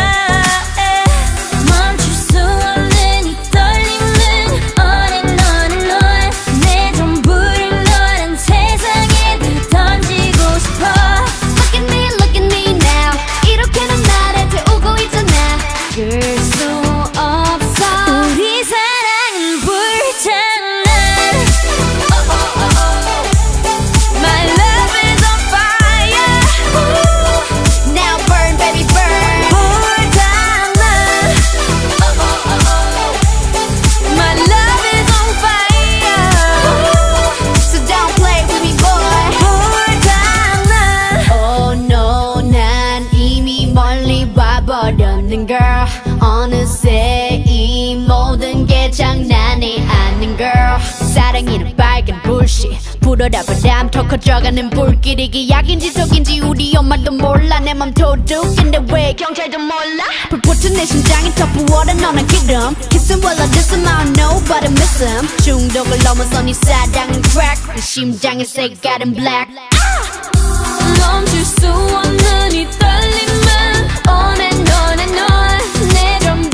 [SPEAKER 2] 멈출 수 없는 이 떨림은 on and on and on 내 전부를 너란 세상에 다 던지고 싶어
[SPEAKER 1] Look at me now 이렇게 넌 나를 태우고 있잖아
[SPEAKER 2] 끌 수 없어
[SPEAKER 3] 우리 사랑은 불장난
[SPEAKER 2] My love is on fire
[SPEAKER 1] Now burn baby burn
[SPEAKER 3] 불장난
[SPEAKER 2] My love is on fire
[SPEAKER 1] So don't play with me boy
[SPEAKER 3] 불장난
[SPEAKER 1] Oh no 난 이미 멀리 와버렸는 girl 어느새 이 모든 게 장난이 아닌 girl 사랑이는 빨간 불씨 불어라 바람 더 커져가는 불길 이게 약인지 독인지 우리 엄마도 몰라 내 맘 도둑인데 왜 경찰도 몰라 불붙은 내 심장이 더 부어라 너는 기름 Kissing while I diss him I don't know but I miss him 중독을 넘어서 네 사랑은 crack 내 심장의 색깔은 black
[SPEAKER 2] 멈출 수 없는 이 떨림은 on and on and on 내 전부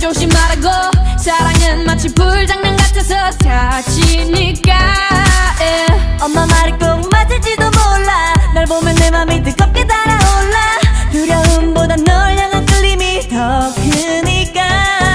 [SPEAKER 2] 조심하라고 사랑은 마치 불장난 같아서 다치니까
[SPEAKER 3] 엄마 말이 꼭 맞을지도 몰라 널 보면 내 맘이 뜨겁게 달아올라 두려움보다 널 향한 끌림이 더 크니까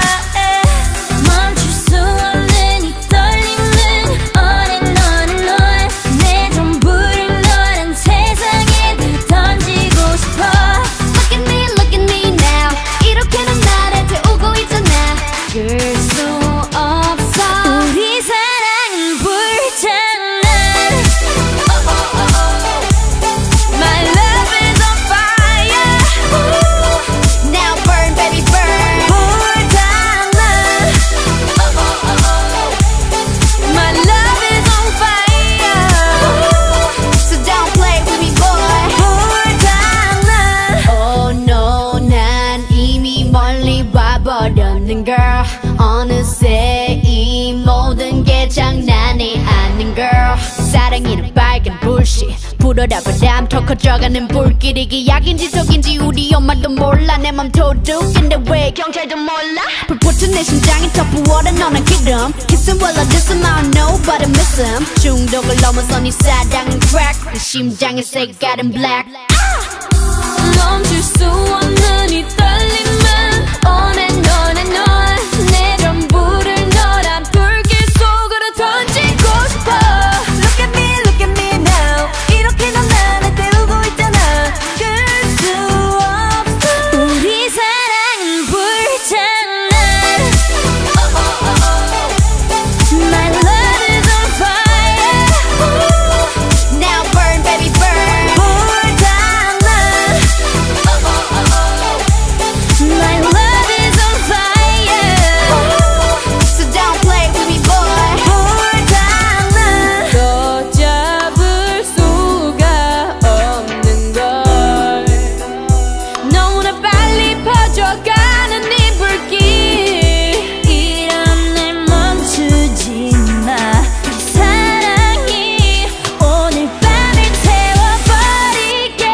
[SPEAKER 2] 멈출 수 없는 이 떨림은 on and on and on 내 전부를 너란 세상에 다 던지고 싶어
[SPEAKER 1] Look at me now 이렇게는 나를 태우고 있잖아 그럴 수 없어
[SPEAKER 2] 우리 사랑은 불장난 My love is on fire
[SPEAKER 1] Now burn baby burn
[SPEAKER 3] 불장난
[SPEAKER 2] My love is on fire
[SPEAKER 1] So don't play with me boy
[SPEAKER 3] 불장난
[SPEAKER 1] Oh no 난 이미 멀리 와버렸는 girl 어느새 이 모든 게 장난이 아닌 girl 사랑이란 빨간 불씨 불어라 바람 더 커져가는 불길 이게 약인지 독인지 우리 엄마도 몰라 내 맘 도둑인데 왜 경찰도 몰라 불붙은 내 심장이 더 부어라 너는 기름 Kissing while I diss him I don't know but I miss him 중독을 넘어선 이 사랑은 crack 내 심장의 색깔은 black
[SPEAKER 2] 멈출 수 없는 이 떨림은 on and on and on 내 전부를 너란 불길 속으로 던지고 싶어
[SPEAKER 3] Look at me now 이렇게 넌 나를 태우고 있잖아 그럴 수 없어
[SPEAKER 2] 우리 사랑은 불장난 My love is on fire
[SPEAKER 1] Now burn baby burn
[SPEAKER 3] 불장난
[SPEAKER 2] My love is on fire
[SPEAKER 1] So don't play with me boy
[SPEAKER 3] 불장난
[SPEAKER 2] 더 잡을 수가 없는 걸 너무나 빨리 퍼져가는 이 불길
[SPEAKER 3] 이런 날 멈추지 마 사랑이 오늘 밤을 태워버리게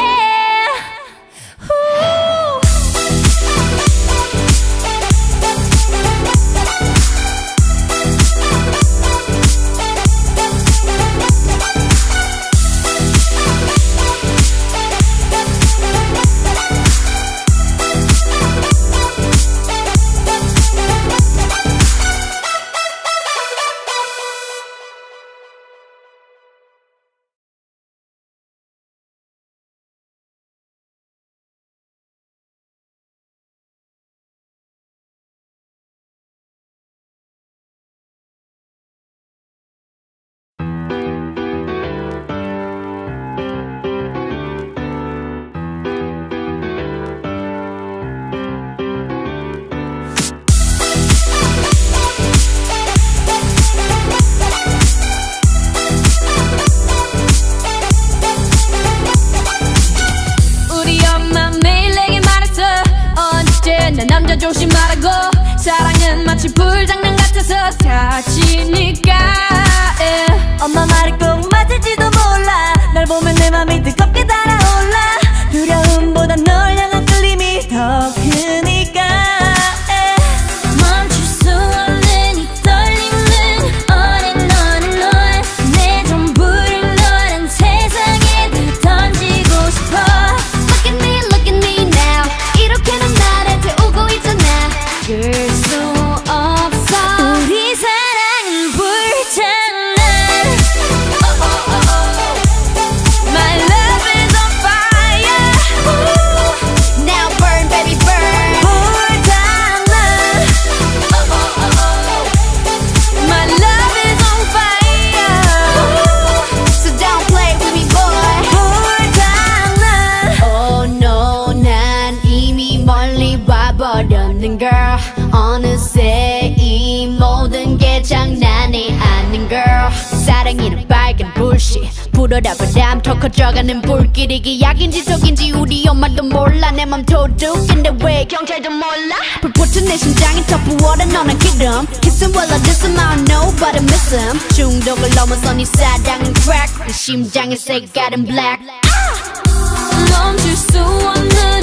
[SPEAKER 2] 우리 엄마 매일 내게 말했어 언제나 남자 조심하라고 사랑은 마치 불장난 같아서 다치니까
[SPEAKER 3] 엄마 말이 꼭 맞을지도 몰라 널 보면 내 맘이 뜨겁게 달아올라 두려움보다 널 향한 끌림이 더 크니까
[SPEAKER 2] 멈출 수 없는 이 떨림은 on and on and on 내 전부를 너란 세상에 다 던지고 싶어
[SPEAKER 1] Look at me now 이렇게는 나를 태우고 있잖아 그럴 수 없어
[SPEAKER 2] 우리 사랑은 불장난 My love is on fire
[SPEAKER 1] Now burn baby burn
[SPEAKER 3] 불장난
[SPEAKER 2] My love is on fire
[SPEAKER 1] So don't play with me boy
[SPEAKER 3] 불장난
[SPEAKER 1] Oh no 난 이미 멀리 와버렸는 girl 어느새 이 모든 게 장난이 아닌 girl 사랑이란 빨간 불씨 불어라 바람 더 커져가는 불길 이게 약인지 독인지 우리 엄마도 몰라 내 맘 도둑인데 왜 경찰도 몰라 불붙은 내 심장이 더 부어라 너는 기름 Kissing while I diss him I don't know but I miss him 중독을 넘어선 이 사랑은 crack 내 심장의 색깔은 black
[SPEAKER 2] 멈출 수 없는